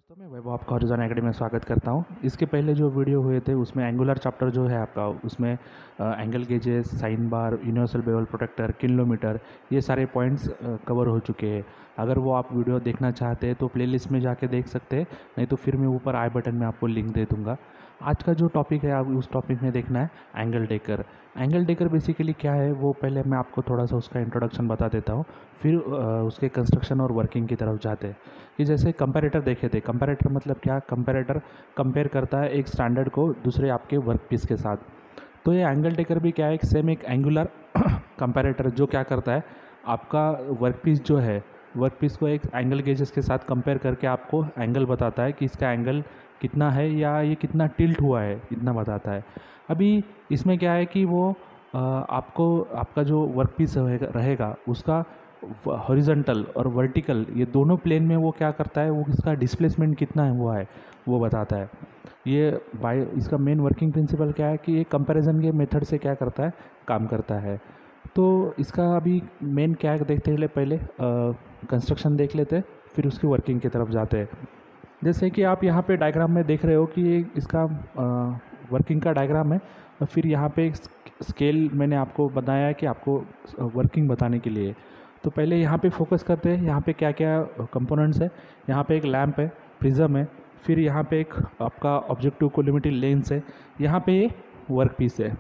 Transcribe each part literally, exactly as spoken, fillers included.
दोस्तों मैं वैभव आपका हॉरिज़ॉन एकेडमी में स्वागत करता हूं। इसके पहले जो वीडियो हुए थे उसमें एंगुलर चैप्टर जो है आपका, उसमें angle gauges, sine bar, universal bevel protector, kilometre, ये सारे पॉइंट्स कवर हो चुके हैं। अगर वो आप वीडियो देखना चाहते हैं तो प्लेलिस्ट में जाके देख सकते हैं, नहीं तो फिर मैं ऊपर आई बटन में आपको लिंक दे दूँगा। आज का जो टॉपिक है आप उस टॉपिक में देखना है angle decker. Angle decker basically क्या है वो पहले मैं आपको थोड़ा सा उसका इंट्रोडक्शन बता देता हूँ, फिर उसके कंस्ट्रक्शन और वर्किंग की तरफ जाते हैं। कि जैसे कंपैरेटर देखे थे, कंपैरेटर मतलब क्या, कंपैरेटर कंपेयर करता है एक स्टैंडर्ड को दूसरे आपके वर्क पीस के साथ। तो ये एंगल टेकर भी क्या है, एक सेम एक एंगुलर कंपैरेटर जो क्या करता है, आपका वर्क पीस जो है वर्क पीस को एक एंगल गेजेस के साथ कंपेयर करके आपको एंगल बताता है कि इसका एंगल कितना है या ये कितना टिल्ट हुआ है, इतना बताता है। अभी इसमें क्या है कि वो आ, आपको आपका जो वर्क पीस रहेगा, रहेगा उसका हॉरिजॉन्टल और वर्टिकल ये दोनों प्लेन में वो क्या करता है, वो इसका डिस्प्लेसमेंट कितना है हुआ है वो बताता है। ये बाय इसका मेन वर्किंग प्रिंसिपल क्या है कि ये कंपैरिजन के मेथड से क्या करता है, काम करता है। तो इसका अभी मेन क्या है देखते हैं, पहले कंस्ट्रक्शन देख लेते हैं फिर उसकी वर्किंग की तरफ जाते हैं। जैसे कि आप यहाँ पे डायग्राम में देख रहे हो कि ये इसका वर्किंग का डायग्राम है, और फिर यहाँ पे स्केल मैंने आपको बताया है कि आपको वर्किंग बताने के लिए। तो पहले यहाँ पे फोकस करते हैं, यहाँ पे क्या क्या कंपोनेंट्स है। यहाँ पे एक लैंप है, प्रिज्म है, फिर यहाँ पे एक आपका ऑब्जेक्टिव कोलिमेट्री लेंस है, यहाँ पे वर्क पीस है,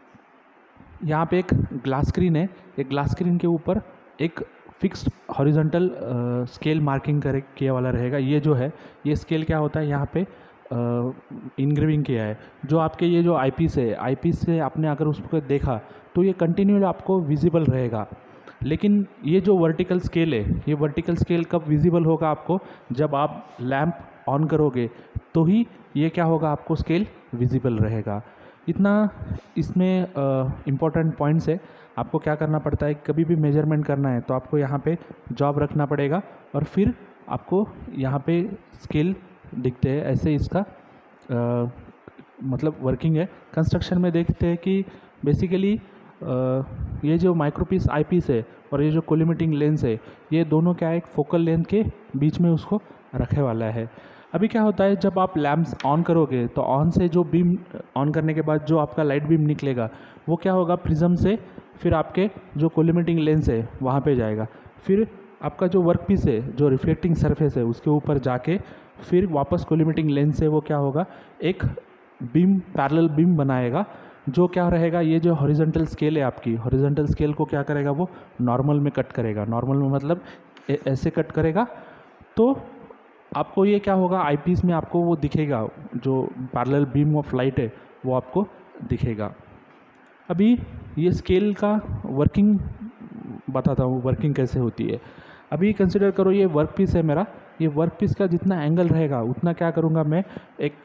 यहाँ पे एक ग्लास स्क्रीन है। एक ग्लास स्क्रीन के ऊपर एक फिक्स्ड हॉरिजॉन्टल स्केल मार्किंग करे किया वाला रहेगा। ये जो है ये स्केल क्या होता है, यहाँ पे इनग्रेविंग किया है। जो आपके ये जो आई पीस है, आई पीस से आपने अगर उसको देखा तो ये कंटिन्यू आपको विजिबल रहेगा। लेकिन ये जो वर्टिकल स्केल है, ये वर्टिकल स्केल कब विजिबल होगा आपको, जब आप लैंप ऑन करोगे तो ही ये क्या होगा, आपको स्केल विजिबल रहेगा। इतना इसमें इम्पोर्टेंट पॉइंट्स है। आपको क्या करना पड़ता है, कभी भी मेजरमेंट करना है तो आपको यहाँ पे जॉब रखना पड़ेगा और फिर आपको यहाँ पे स्केल दिखते हैं। ऐसे इसका आ, मतलब वर्किंग है। कंस्ट्रक्शन में देखते हैं कि बेसिकली ये जो माइक्रोपीस आई पीस है और ये जो कोलिमेटिंग लेंस है, ये दोनों क्या है, एक फोकल लेंथ के बीच में उसको रखे वाला है। अभी क्या होता है, जब आप लैंप्स ऑन करोगे तो ऑन से जो बीम ऑन करने के बाद जो आपका लाइट बीम निकलेगा वो क्या होगा, प्रिज्म से फिर आपके जो कोलिमेटिंग लेंस है वहाँ पे जाएगा, फिर आपका जो वर्क पीस है, जो रिफ्लेक्टिंग सरफेस है उसके ऊपर जाके फिर वापस कोलिमेटिंग लेंस से वो क्या होगा, एक बीम पैरेलल बीम बनाएगा। जो क्या रहेगा, ये जो हॉरिजॉन्टल स्केल है आपकी, हॉरिजॉन्टल स्केल को क्या करेगा, वो नॉर्मल में कट करेगा। नॉर्मल में मतलब ऐसे कट करेगा तो आपको ये क्या होगा, आई पीस में आपको वो दिखेगा, जो पैरेलल बीम ऑफ लाइट है वो आपको दिखेगा। अभी ये स्केल का वर्किंग बताता हूँ, वर्किंग कैसे होती है। अभी कंसिडर करो ये वर्क पीस है मेरा, ये वर्क पीस का जितना एंगल रहेगा उतना क्या करूँगा मैं, एक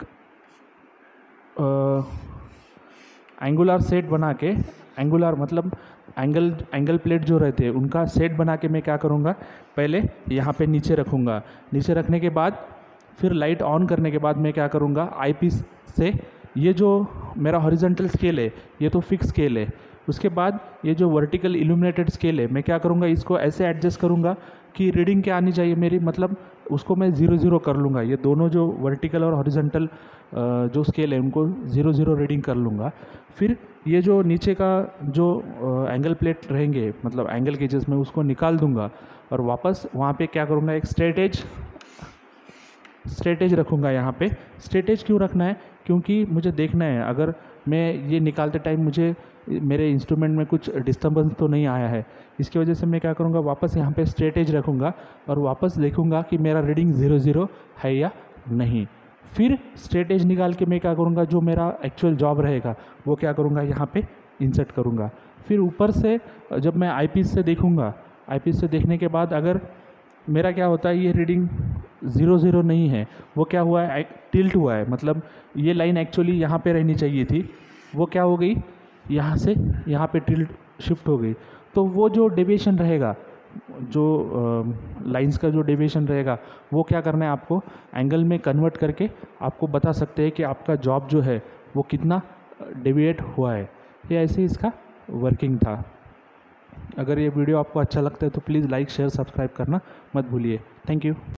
एंगुलर सेट बना के, एंगुलर मतलब एंगल एंगल प्लेट जो रहते हैं उनका सेट बना के मैं क्या करूँगा, पहले यहाँ पे नीचे रखूँगा। नीचे रखने के बाद फिर लाइट ऑन करने के बाद मैं क्या करूँगा, आई पीस से ये जो मेरा हॉरिजॉन्टल स्केल है ये तो फिक्स स्केल है, उसके बाद ये जो वर्टिकल इल्यूमिनेटेड स्केल है मैं क्या करूँगा, इसको ऐसे एडजस्ट करूँगा कि रीडिंग क्या आनी चाहिए मेरी, मतलब उसको मैं ज़ीरो ज़ीरो कर लूँगा। ये दोनों जो वर्टिकल और हॉरिजॉन्टल जो स्केल है उनको ज़ीरो ज़ीरो रीडिंग कर लूँगा। फिर ये जो नीचे का जो एंगल प्लेट रहेंगे, मतलब एंगल गेजेस में, उसको निकाल दूँगा और वापस वहाँ पे क्या करूँगा, एक स्ट्रेट एज स्ट्रेट एज रखूँगा। यहाँ पे स्ट्रेट एज क्यों रखना है, क्योंकि मुझे देखना है अगर मैं ये निकालते टाइम मुझे मेरे इंस्ट्रूमेंट में कुछ डिस्टर्बेंस तो नहीं आया है। इसकी वजह से मैं क्या करूँगा, वापस यहाँ पे स्ट्रेट एज रखूँगा और वापस देखूँगा कि मेरा रीडिंग ज़ीरो ज़ीरो है या नहीं। फिर स्ट्रेट एज निकाल के मैं क्या करूँगा, जो मेरा एक्चुअल जॉब रहेगा वो क्या करूँगा, यहाँ पे इंसर्ट करूँगा। फिर ऊपर से जब मैं आई पीस से देखूँगा, आई पीस से देखने के बाद अगर मेरा क्या होता है, ये रीडिंग ज़ीरो ज़ीरो नहीं है, वो क्या हुआ है, टिल्ट हुआ है, मतलब ये लाइन एक्चुअली यहाँ पे रहनी चाहिए थी, वो क्या हो गई, यहाँ से यहाँ पे टिल्ट शिफ्ट हो गई। तो वो जो डेविएशन रहेगा, जो लाइंस का जो डेविएशन रहेगा वो क्या करना है, आपको एंगल में कन्वर्ट करके आपको बता सकते हैं कि आपका जॉब जो है वो कितना डेविएट हुआ है। ये ऐसे इसका वर्किंग था। अगर ये वीडियो आपको अच्छा लगता है तो प्लीज़ लाइक शेयर सब्सक्राइब करना मत भूलिए। Thank you.